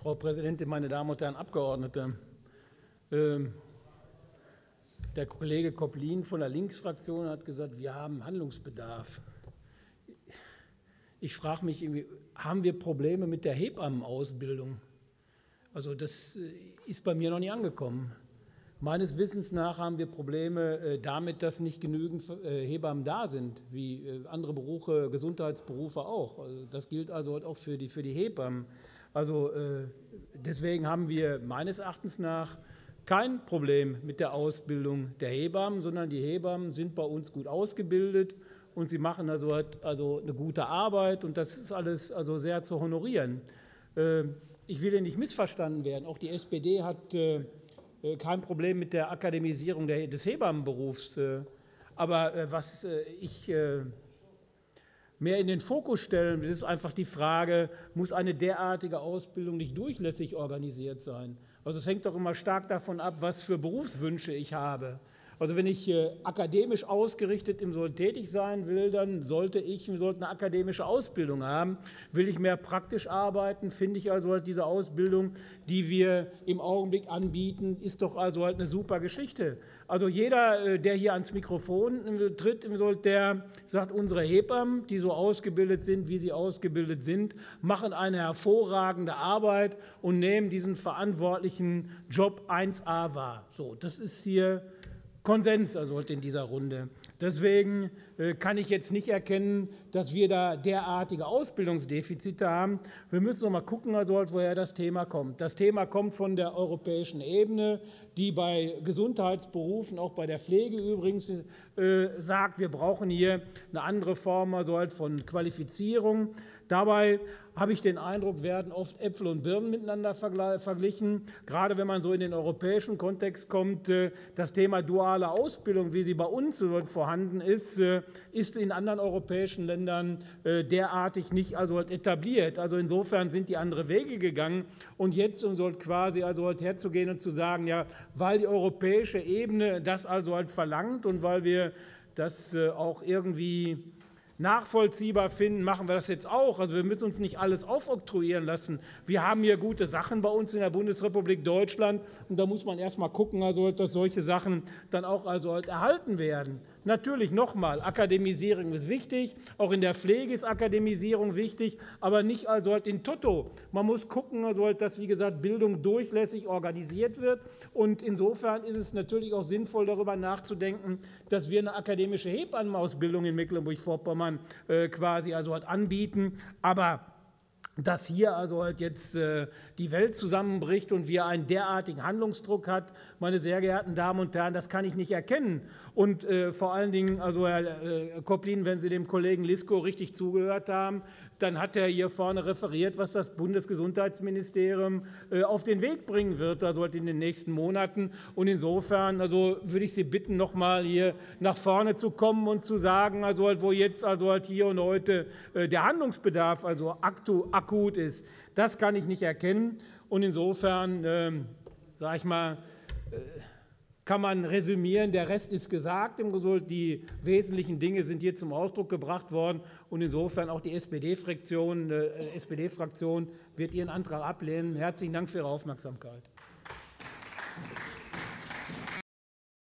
Frau Präsidentin, meine Damen und Herren Abgeordnete! Der Kollege Koplin von der Linksfraktion hat gesagt, wir haben Handlungsbedarf. Ich frage mich, haben wir Probleme mit der Hebammenausbildung? Also das ist bei mir noch nicht angekommen. Meines Wissens nach haben wir Probleme damit, dass nicht genügend Hebammen da sind, wie andere Berufe, Gesundheitsberufe auch. Also das gilt also auch für die Hebammen. Also deswegen haben wir meines Erachtens nach kein Problem mit der Ausbildung der Hebammen, sondern die Hebammen sind bei uns gut ausgebildet und sie machen also eine gute Arbeit und das ist alles also sehr zu honorieren. Ich will ja nicht missverstanden werden, auch die SPD hat kein Problem mit der Akademisierung des Hebammenberufs. Aber was ich mehr in den Fokus stellen will, ist einfach die Frage, muss eine derartige Ausbildung nicht durchlässig organisiert sein? Also es hängt doch immer stark davon ab, was für Berufswünsche ich habe. Also wenn ich akademisch ausgerichtet im Soll tätig sein will, dann sollte eine akademische Ausbildung haben. Will ich mehr praktisch arbeiten, finde ich also diese Ausbildung, die wir im Augenblick anbieten, ist doch also eine super Geschichte. Also jeder, der hier ans Mikrofon tritt, der sagt, unsere Hebammen, die so ausgebildet sind, wie sie ausgebildet sind, machen eine hervorragende Arbeit und nehmen diesen verantwortlichen Job 1a wahr. So, das ist hier Konsens also in dieser Runde. Deswegen kann ich jetzt nicht erkennen, dass wir da derartige Ausbildungsdefizite haben. Wir müssen noch mal gucken, also woher das Thema kommt. Das Thema kommt von der europäischen Ebene, die bei Gesundheitsberufen, auch bei der Pflege übrigens, sagt, wir brauchen hier eine andere Form also von Qualifizierung. Dabei habe ich den Eindruck, werden oft Äpfel und Birnen miteinander verglichen. Gerade wenn man so in den europäischen Kontext kommt, das Thema duale Ausbildung, wie sie bei uns vorhanden ist, ist in anderen europäischen Ländern derartig nicht also etabliert. Also insofern sind die andere Wege gegangen. Und jetzt quasi also herzugehen und zu sagen, ja, weil die europäische Ebene das also verlangt und weil wir das auch irgendwie nachvollziehbar finden, machen wir das jetzt auch. Also wir müssen uns nicht alles aufoktroyieren lassen. Wir haben hier gute Sachen bei uns in der Bundesrepublik Deutschland und da muss man erst mal gucken, also, dass solche Sachen dann auch also erhalten werden. Natürlich nochmal, Akademisierung ist wichtig, auch in der Pflege ist Akademisierung wichtig, aber nicht also in toto. Man muss gucken, also dass, wie gesagt, Bildung durchlässig organisiert wird und insofern ist es natürlich auch sinnvoll, darüber nachzudenken, dass wir eine akademische Hebammenausbildung in Mecklenburg-Vorpommern quasi also anbieten, aber dass hier also jetzt die Welt zusammenbricht und wir einen derartigen Handlungsdruck hat, meine sehr geehrten Damen und Herren, das kann ich nicht erkennen. Und vor allen Dingen, also Herr Koplin, wenn Sie dem Kollegen Lisko richtig zugehört haben, dann hat er hier vorne referiert, was das Bundesgesundheitsministerium auf den Weg bringen wird, also in den nächsten Monaten. Und insofern also würde ich Sie bitten, noch mal hier nach vorne zu kommen und zu sagen, also wo jetzt also hier und heute der Handlungsbedarf also akut ist. Das kann ich nicht erkennen. Und insofern, sage ich mal, kann man resümieren, der Rest ist gesagt, die wesentlichen Dinge sind hier zum Ausdruck gebracht worden und insofern auch die SPD-Fraktion wird ihren Antrag ablehnen. Herzlichen Dank für Ihre Aufmerksamkeit.